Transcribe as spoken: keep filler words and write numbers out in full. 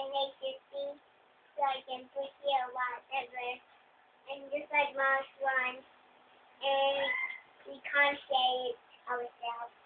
make this thing so I can put here whatever. And just like mouse one, and we can't say it ourselves.